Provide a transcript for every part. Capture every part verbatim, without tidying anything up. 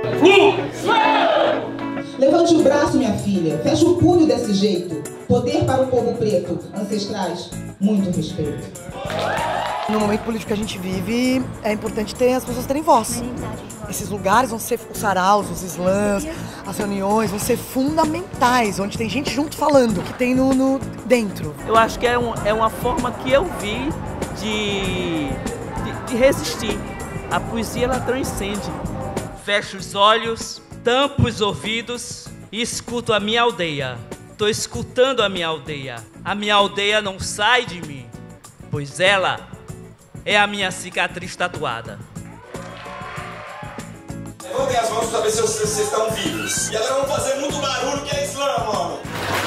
Levante o braço, minha filha. Feche o punho desse jeito. Poder para o povo preto. Ancestrais, muito respeito. No momento político que a gente vive, é importante ter as pessoas terem voz. Esses lugares vão ser os saraus, os slams, as reuniões vão ser fundamentais, onde tem gente junto falando, que tem no, no dentro. Eu acho que é, um, é uma forma que eu vi de, de, de resistir. A poesia, ela transcende. Fecho os olhos, tampo os ouvidos e escuto a minha aldeia. Tô escutando a minha aldeia. A minha aldeia não sai de mim, pois ela é a minha cicatriz tatuada. Levantem as mãos pra saber se vocês estão vivos. E agora vamos fazer muito barulho, que é slam, mano.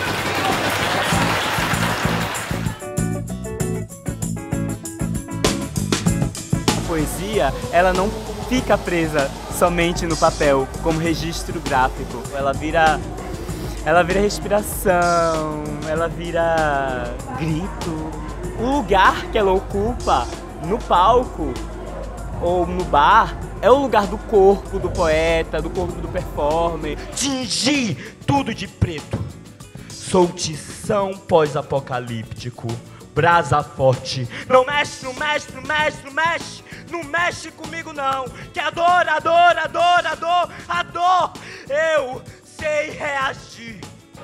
A poesia, ela não fica presa somente no papel, como registro gráfico. Ela vira, ela vira respiração, ela vira grito. O lugar que ela ocupa no palco ou no bar é o lugar do corpo do poeta, do corpo do performer. Tingi tudo de preto. Sou tição pós-apocalíptico. Brasa forte. Não mexe, não mexe, não mexe, não mexe. Não mexe comigo não. Que a dor, a dor, a dor, a dor, a dor. Eu sei reagir.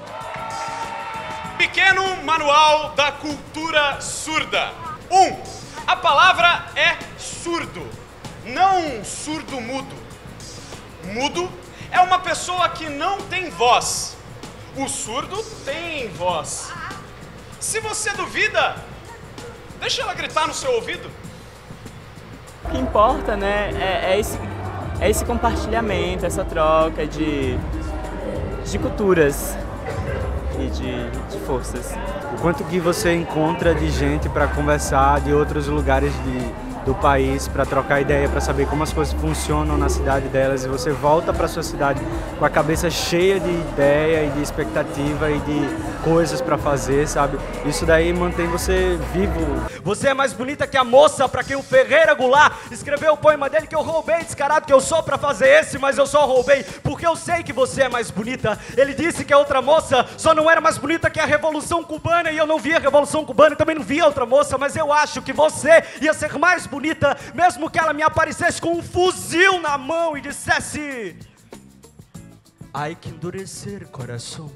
Pequeno manual da cultura surda. Um, a palavra é surdo, não surdo-mudo. Mudo é uma pessoa que não tem voz. O surdo tem voz. Se você duvida, deixa ela gritar no seu ouvido. O que importa, né, é, é, esse, é esse compartilhamento, essa troca de, de culturas e de, de forças. O quanto que você encontra de gente para conversar de outros lugares de, do país, para trocar ideia, para saber como as coisas funcionam na cidade delas, e você volta para sua cidade com a cabeça cheia de ideia e de expectativa e de coisas para fazer, sabe? Isso daí mantém você vivo. Você é mais bonita que a moça pra quem o Ferreira Goulart escreveu o poema dele que eu roubei, descarado que eu sou pra fazer esse, mas eu só roubei porque eu sei que você é mais bonita. Ele disse que a outra moça só não era mais bonita que a Revolução Cubana, e eu não vi a Revolução Cubana e também não vi a outra moça, mas eu acho que você ia ser mais bonita, mesmo que ela me aparecesse com um fuzil na mão e dissesse: ai, que endurecer coração.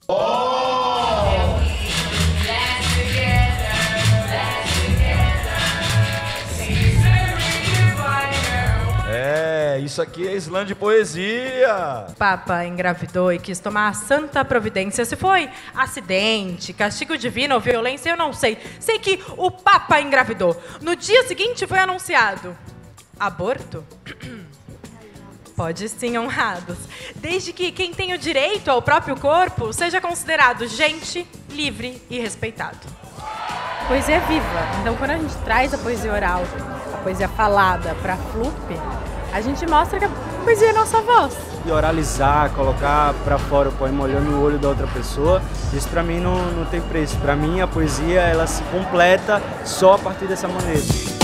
Oh! É, isso aqui é slam de poesia. Papa engravidou e quis tomar a santa providência. Se foi acidente, castigo divino ou violência, eu não sei. Sei que o Papa engravidou. No dia seguinte foi anunciado aborto. Pode sim, honrados. Desde que quem tem o direito ao próprio corpo seja considerado gente, livre e respeitado. A poesia é viva. Então, quando a gente traz a poesia oral, a poesia falada para a Flup, a gente mostra que a poesia é nossa voz. E oralizar, colocar para fora o poema olhando no olho da outra pessoa, isso para mim não, não tem preço. Para mim, a poesia ela se completa só a partir dessa maneira.